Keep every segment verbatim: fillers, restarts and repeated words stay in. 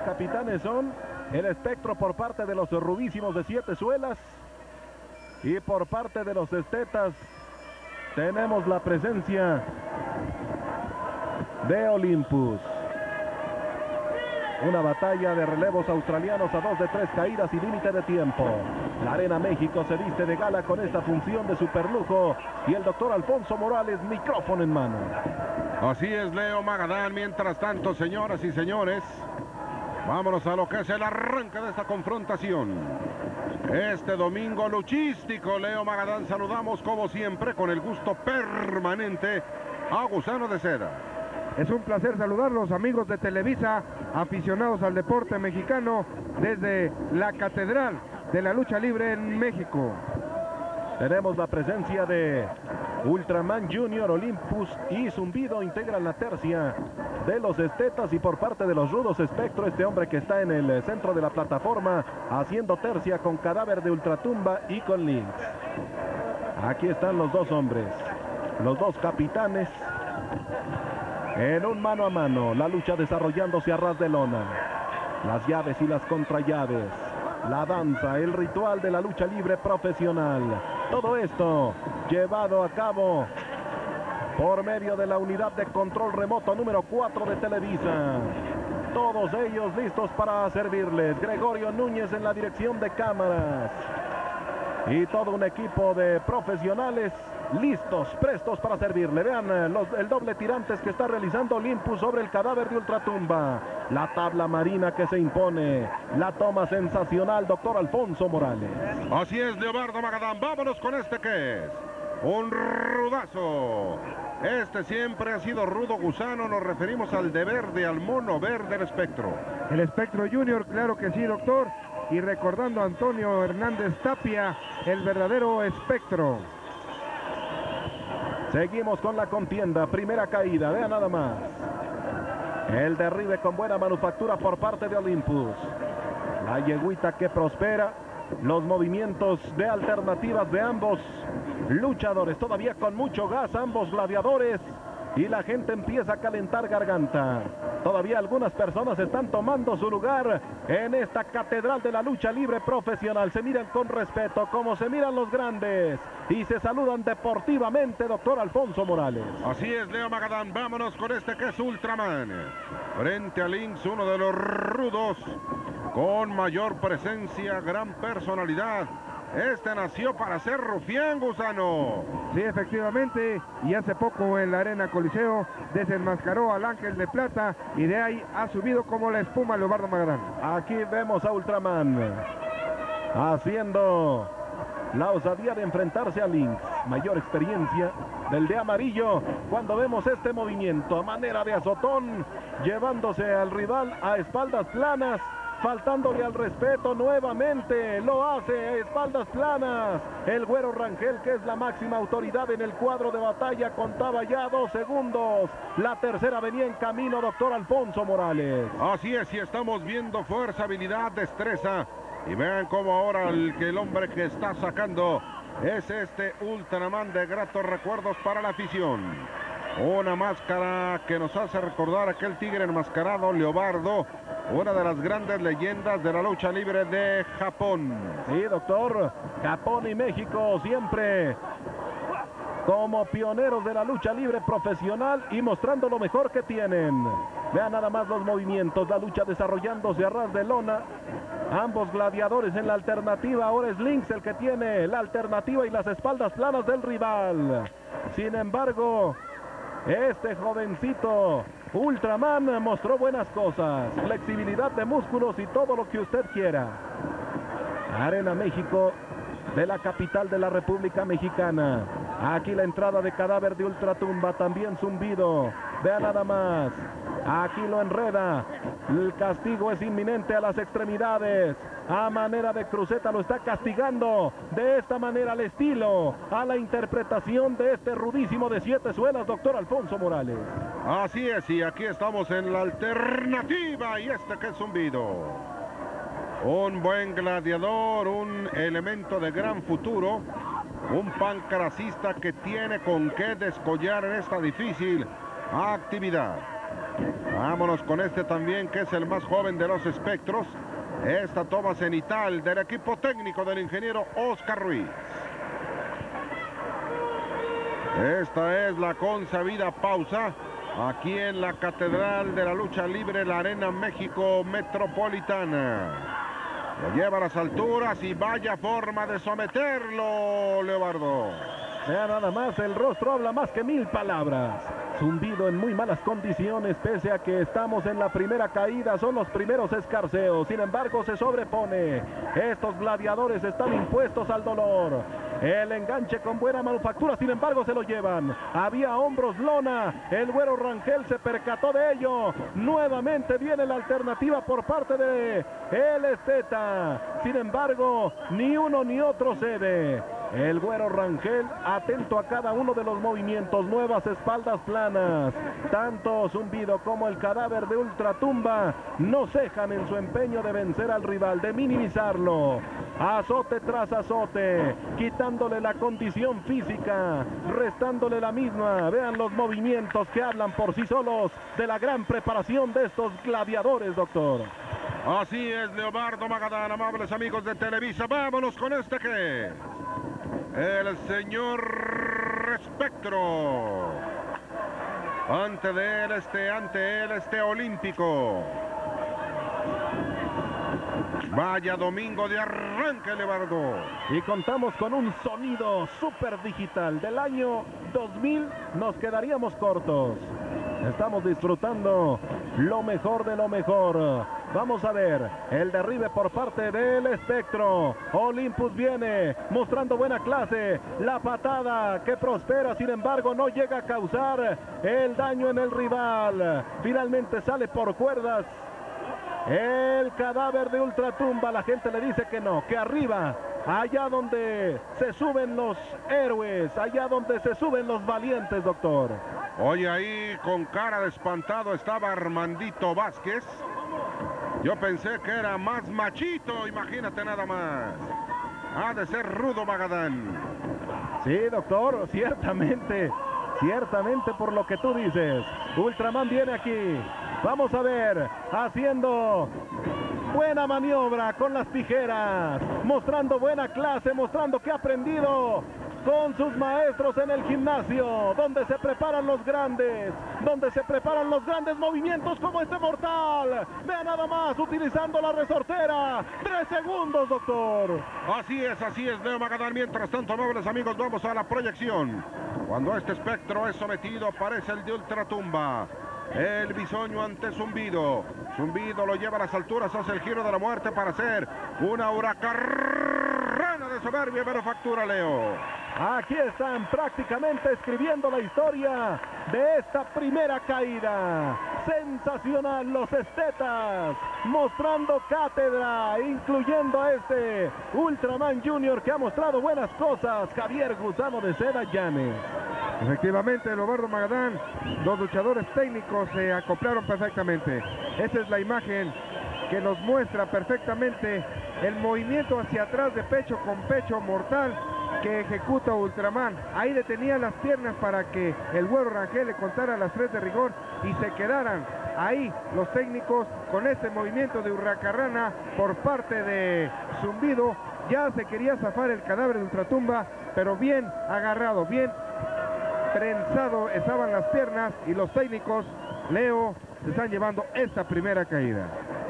capitanes son el Espectro por parte de los rubísimos de siete suelas. Y por parte de los estetas tenemos la presencia de Olympus. Una batalla de relevos australianos a dos de tres caídas y límite de tiempo. La Arena México se viste de gala con esta función de superlujo y el doctor Alfonso Morales, micrófono en mano. Así es, Leo Magadán. Mientras tanto, señoras y señores, vámonos a lo que es el arranque de esta confrontación. Este domingo luchístico, Leo Magadán, saludamos como siempre con el gusto permanente a Gusano de Seda. Es un placer saludarlos, amigos de Televisa, aficionados al deporte mexicano, desde la Catedral de la Lucha Libre en México. Tenemos la presencia de Ultraman Junior, Olympus y Zumbido integran la tercia de los estetas, y por parte de los rudos Espectro, este hombre que está en el centro de la plataforma haciendo tercia con Cadáver de Ultratumba y con Lynx. Aquí están los dos hombres, los dos capitanes, en un mano a mano, la lucha desarrollándose a ras de lona. Las llaves y las contrallaves, la danza, el ritual de la lucha libre profesional. Todo esto llevado a cabo por medio de la unidad de control remoto número cuatro de Televisa. Todos ellos listos para servirles. Gregorio Núñez en la dirección de cámaras. Y todo un equipo de profesionales listos, prestos para servirle. Vean los, el doble tirantes que está realizando Olympus sobre el Cadáver de Ultratumba. La tabla marina que se impone. La toma sensacional, doctor Alfonso Morales. Así es, Leobardo Magadán. Vámonos con este que es un rudazo. Este siempre ha sido rudo, Gusano. Nos referimos al de verde, al mono verde, el Espectro. El Espectro Junior, claro que sí, doctor. Y recordando a Antonio Hernández Tapia, el verdadero Espectro. Seguimos con la contienda. Primera caída, vean nada más. El derribe con buena manufactura por parte de Olympus. La yeguita que prospera. Los movimientos de alternativas de ambos luchadores. Todavía con mucho gas ambos gladiadores. Y la gente empieza a calentar garganta. Todavía algunas personas están tomando su lugar en esta catedral de la lucha libre profesional. Se miran con respeto, como se miran los grandes. Y se saludan deportivamente, doctor Alfonso Morales. Así es, Leo Magadán. Vámonos con este que es Ultraman. Frente a Lynx, uno de los rudos, con mayor presencia, gran personalidad. Este nació para ser rufián, Gusano. Sí, efectivamente, y hace poco en la Arena Coliseo desenmascaró al Ángel de Plata y de ahí ha subido como la espuma Leobardo Magadán. Aquí vemos a Ultraman haciendo la osadía de enfrentarse a Lynx. Mayor experiencia del de amarillo cuando vemos este movimiento a manera de azotón, llevándose al rival a espaldas planas. Faltándole al respeto nuevamente, lo hace a espaldas planas. El Güero Rangel, que es la máxima autoridad en el cuadro de batalla, contaba ya dos segundos. La tercera venía en camino, doctor Alfonso Morales. Así es, y estamos viendo fuerza, habilidad, destreza. Y vean cómo ahora el, que el hombre que está sacando es este Ultraman de gratos recuerdos para la afición. Una máscara que nos hace recordar a aquel tigre enmascarado, Leobardo, una de las grandes leyendas de la lucha libre de Japón. Sí, doctor, Japón y México siempre como pioneros de la lucha libre profesional y mostrando lo mejor que tienen. Vean nada más los movimientos, la lucha desarrollándose a ras de lona. Ambos gladiadores en la alternativa, ahora es Lynx el que tiene la alternativa y las espaldas planas del rival. Sin embargo, este jovencito Ultraman mostró buenas cosas, flexibilidad de músculos y todo lo que usted quiera. Arena México de la capital de la República Mexicana. Aquí la entrada de Cadáver de Ultratumba, también Zumbido. Vea nada más. Aquí lo enreda. El castigo es inminente a las extremidades. A manera de cruceta lo está castigando. De esta manera al estilo, a la interpretación de este rudísimo de siete suelas, doctor Alfonso Morales. Así es, y aquí estamos en la alternativa. Y este que es Zumbido. Un buen gladiador, un elemento de gran futuro. Un pancracista que tiene con qué descollar en esta difícil actividad. Vámonos con este también, que es el más joven de los espectros. Esta toma cenital del equipo técnico del ingeniero Oscar Ruiz. Esta es la consabida pausa aquí en la Catedral de la Lucha Libre, la Arena México Metropolitana. Lo lleva a las alturas y vaya forma de someterlo, Leobardo. Vea nada más, el rostro habla más que mil palabras. Zumbido en muy malas condiciones, pese a que estamos en la primera caída, son los primeros escarceos. Sin embargo, se sobrepone. Estos gladiadores están impuestos al dolor. El enganche con buena manufactura, sin embargo, se lo llevan. Había hombros lona. El Güero Rangel se percató de ello. Nuevamente viene la alternativa por parte de el Esteta. Sin embargo, ni uno ni otro cede. El Güero Rangel atento a cada uno de los movimientos, nuevas espaldas planas. Tanto Zumbido como el cadáver de Ultratumba no cejan en su empeño de vencer al rival, de minimizarlo. Azote tras azote, quitándole la condición física, restándole la misma. Vean los movimientos que hablan por sí solos de la gran preparación de estos gladiadores, doctor. Así es, Leobardo Magadán, amables amigos de Televisa. Vámonos con este que... el señor Espectro. Ante de él este, ante él este olímpico. Vaya domingo de arranque, Leobardo. Y contamos con un sonido súper digital. Del año dos mil nos quedaríamos cortos. Estamos disfrutando lo mejor de lo mejor. Vamos a ver el derribe por parte del Espectro. Olympus viene mostrando buena clase. La patada que prospera, sin embargo, no llega a causar el daño en el rival. Finalmente sale por cuerdas el cadáver de Ultratumba. La gente le dice que no, que arriba, allá donde se suben los héroes, allá donde se suben los valientes, doctor. Oye, ahí con cara de espantado estaba Armandito Vázquez. Yo pensé que era más machito, imagínate nada más. Ha de ser rudo, Magadán. Sí, doctor, ciertamente, ciertamente por lo que tú dices. Ultraman viene aquí. Vamos a ver, haciendo buena maniobra con las tijeras, mostrando buena clase, mostrando que ha aprendido con sus maestros en el gimnasio, donde se preparan los grandes, donde se preparan los grandes movimientos como este mortal. Vea nada más, utilizando la resortera. Tres segundos, doctor. Así es, así es, Leo Magadán. Mientras tanto, amables amigos, vamos a la proyección. Cuando este espectro es sometido, aparece el de Ultratumba. El bisoño ante Zumbido. Zumbido lo lleva a las alturas, hace el giro de la muerte para hacer una huracarrana de soberbia y manufactura, Leo. Aquí están prácticamente escribiendo la historia de esta primera caída. Sensacional los estetas, mostrando cátedra, incluyendo a este Ultraman Junior que ha mostrado buenas cosas. Javier Gusano de Seda Llanes. Efectivamente, Leobardo Magadán, los luchadores técnicos se acoplaron perfectamente. Esta es la imagen que nos muestra perfectamente el movimiento hacia atrás de pecho con pecho mortal que ejecuta Ultraman. Ahí detenía las piernas para que el Güero Rangel le contara las tres de rigor y se quedaran ahí los técnicos con este movimiento de hurracarrana por parte de Zumbido. Ya se quería zafar el cadáver de Ultratumba, pero bien agarrado, bien trenzado estaban las piernas y los técnicos, Leo, se están llevando esta primera caída.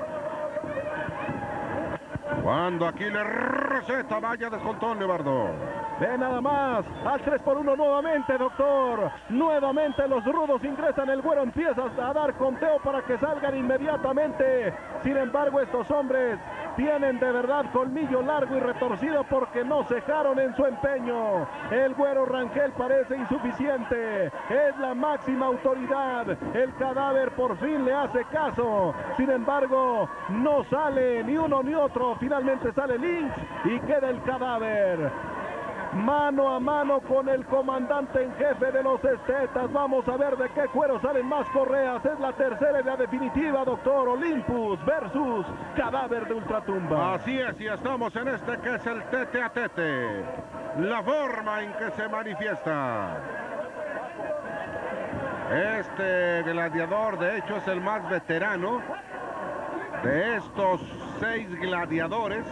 Cuando aquí le receta, vaya descontón, Leobardo. Ve nada más, al tres por uno nuevamente, doctor. Nuevamente los rudos ingresan, el Güero empieza a dar conteo para que salgan inmediatamente. Sin embargo, estos hombres tienen de verdad colmillo largo y retorcido porque no cejaron en su empeño. El Güero Rangel parece insuficiente, es la máxima autoridad. El cadáver por fin le hace caso. Sin embargo, no sale ni uno ni otro. Finalmente sale Lynx y queda el cadáver. Mano a mano con el comandante en jefe de los estetas. Vamos a ver de qué cuero salen más correas. Es la tercera y la definitiva, doctor. Olympus versus cadáver de Ultratumba. Así es, y estamos en este que es el tete a tete. La forma en que se manifiesta. Este gladiador, de hecho, es el más veterano de estos seis gladiadores.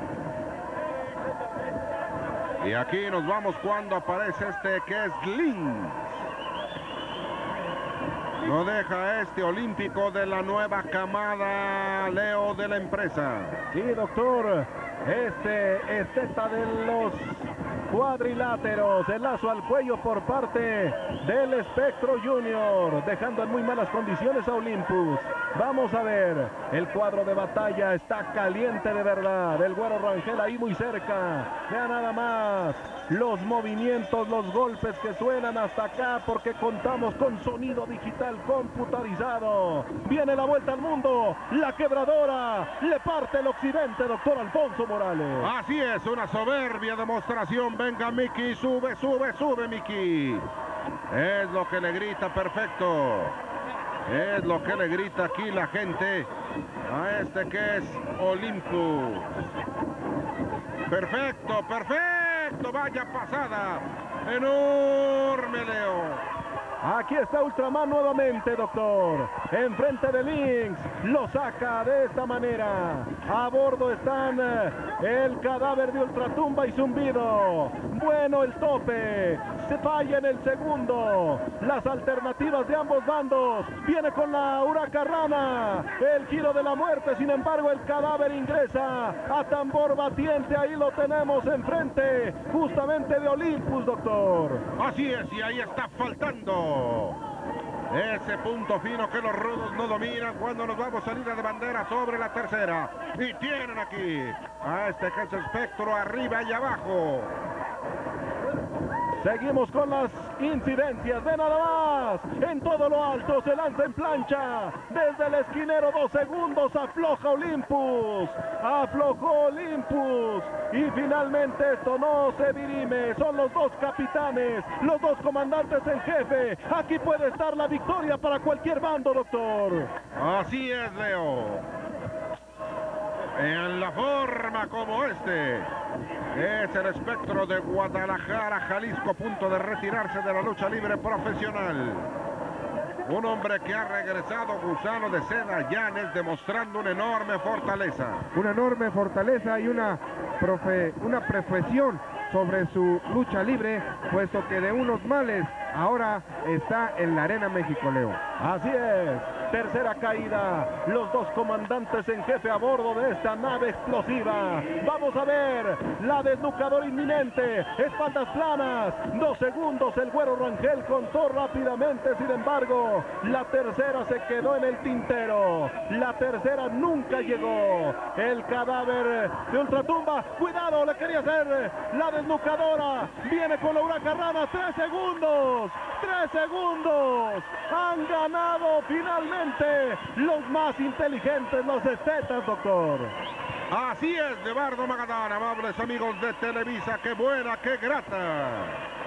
Y aquí nos vamos cuando aparece este que es Lins. No deja este olímpico de la nueva camada, Leo, de la empresa. Sí, doctor. Este esteta de los cuadriláteros, el lazo al cuello por parte del Espectro Junior, dejando en muy malas condiciones a Olympus. Vamos a ver, el cuadro de batalla está caliente de verdad, el Güero Rangel ahí muy cerca. Vea nada más los movimientos, los golpes que suenan hasta acá, porque contamos con sonido digital computarizado. Viene la vuelta al mundo, la quebradora, le parte el occidente, doctor Alfonso Morales. Así es, una soberbia demostración. Venga, Mickey, sube, sube, sube, Mickey. Es lo que le grita, perfecto. Es lo que le grita aquí la gente a este que es Olympus. Perfecto, perfecto, vaya pasada. Enorme, Leo. Aquí está Ultraman nuevamente, doctor. Enfrente de Lynx. Lo saca de esta manera. A bordo están el cadáver de Ultratumba y Zumbido. Bueno el tope. Se falla en el segundo. Las alternativas de ambos bandos. Viene con la Huracarrana. El giro de la muerte. Sin embargo, el cadáver ingresa a tambor batiente. Ahí lo tenemos enfrente. Justamente de Olympus, doctor. Así es, y ahí está faltando ese punto fino que los rudos no dominan cuando nos vamos a salir de bandera sobre la tercera. Y tienen aquí a este que es el Espectro arriba y abajo. Seguimos con las incidencias, de nada más, en todo lo alto se lanza en plancha, desde el esquinero dos segundos, afloja Olympus, aflojó Olympus, y finalmente esto no se dirime, son los dos capitanes, los dos comandantes en jefe, aquí puede estar la victoria para cualquier bando, doctor. Así es, Leo. En la forma como este es el Espectro de Guadalajara, Jalisco, a punto de retirarse de la lucha libre profesional. Un hombre que ha regresado gusano de seda, Llanes, demostrando una enorme fortaleza. Una enorme fortaleza y una, profe, una profesión sobre su lucha libre, puesto que de unos males ahora está en la Arena México, Leo. Así es, tercera caída, los dos comandantes en jefe a bordo de esta nave explosiva. Vamos a ver, la desnucadora inminente, espaldas planas, dos segundos, el Güero Rangel contó rápidamente, sin embargo, la tercera se quedó en el tintero, la tercera nunca llegó, el cadáver de Ultratumba, cuidado, le quería hacer la desnucadora, viene con la Huracarrana, tres segundos, tres segundos, han ganado finalmente los más inteligentes, los estetas, doctor. Así es, Eduardo Magadán, amables amigos de Televisa, qué buena, qué grata.